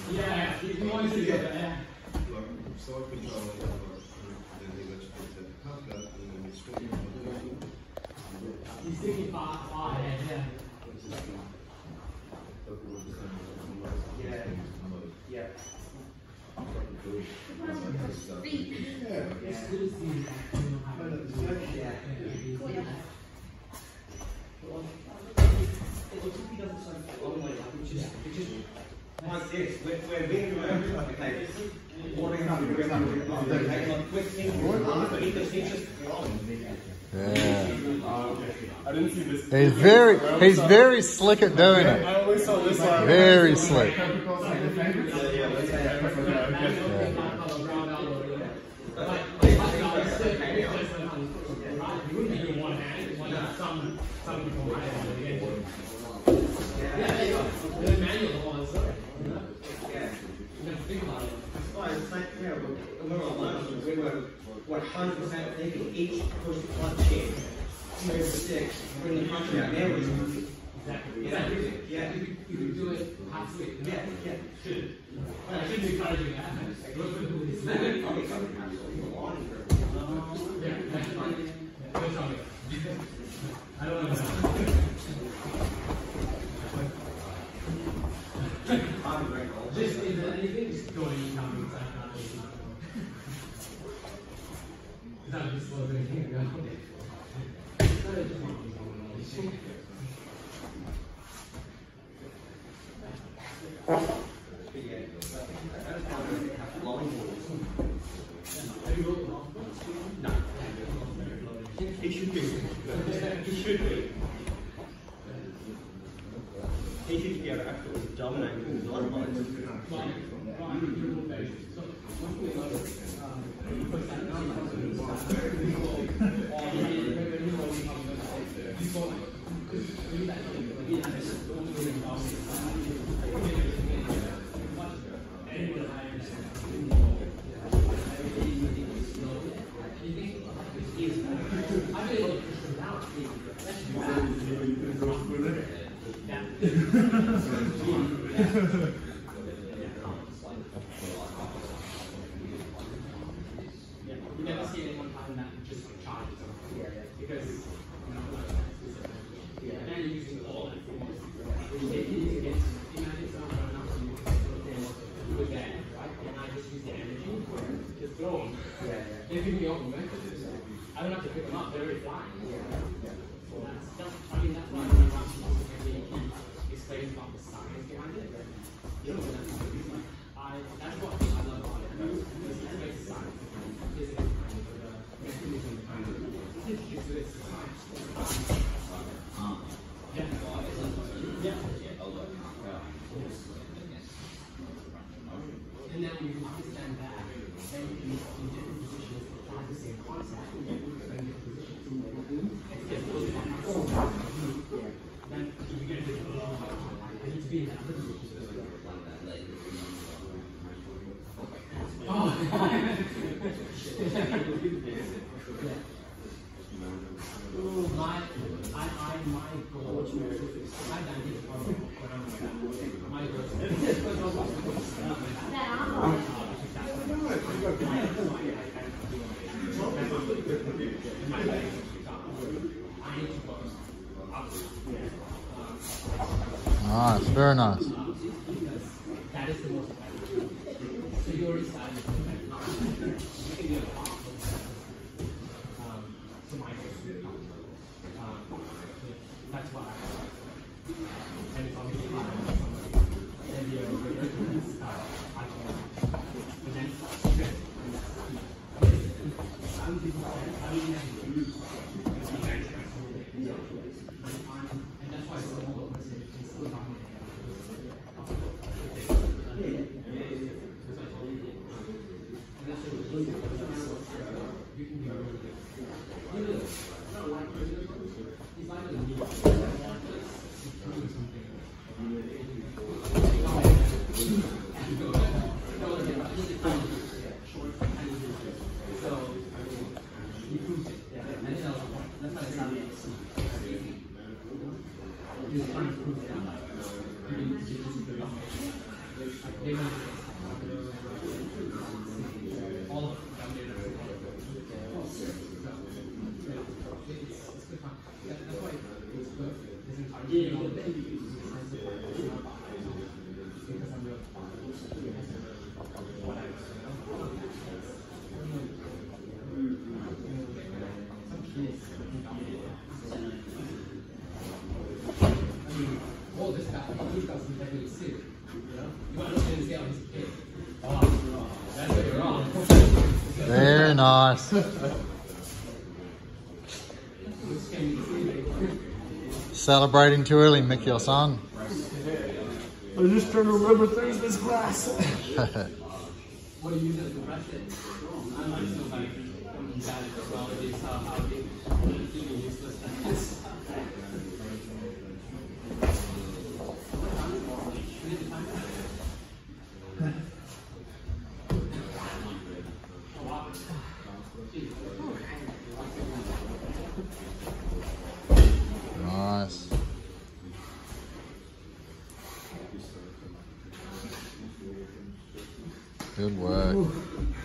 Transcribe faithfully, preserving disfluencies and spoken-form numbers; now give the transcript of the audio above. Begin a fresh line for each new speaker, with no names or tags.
Yeah, if you want to do that, yeah.
Sağ kontrol
He's sticking far, far ahead, yeah. Yeah. Yeah. Like this, we're, we're being okay. Warming up, we're going to take on quick things, but he just, he just,
Yeah.
I didn't see this.
He's very, he's very slick at doing it.
I only saw this one.
Very slick.
one hundred percent thinking each push one change. Two six, bring the country out there. Exactly. Exactly. Yeah. You could, you could do it halfway. Yeah. Yeah. Should. Well, I shouldn't be encouraging that. I don't know. Just is there anything just going coming inside not just not is that just was anything go? No. He should be. He should be. He should be able to absolutely dominate the line lines. You never see anyone having that just charges because you know, yeah, and then you're using all that force. If you use against imagine someone going up to you with that, right? And I just use the energy to throw them. Yeah, yeah. They're giving me all the momentum. I don't have to pick them up, they're already flying. Yeah. So that's, that's, I mean, that's why when I'm explaining about the science behind it. You know, I, that's what I love about it. Because it makes the science behind it. Physics behind it, the mechanism behind it. It's this science. Yeah. Yeah. And then when you understand that, then you can, in different positions, apply the same concept in different positions. It's just a little bit more. Then you get a different position. I need to be in that other position. Oh, Ooh, my, I, I, my goal is I don't get a problem when I'm like that. My goal
Nice, very nice.
that is the most effective. So you already started to you can do a lot. Um, so my goal um, that's why I and if I'm getting and you're I can but then some people say I mean and that's why it's so important to still talking. Yeah. They went all of them did it. So, it's, it's good fun. That, that's why it's good. This entire game, all the day, because I'm real. Some kids, I mean, oh, this guy, he's got some technique too. You know? You want to look at his scale, he's a kid. Oh, that's what you're wrong.
Very nice. Celebrating too early, Mick, your song.
I was just trying to remember things this class.
What do you use as the brush it? I like somebody from that as well. They saw how they really useless things.
Nice. Good work.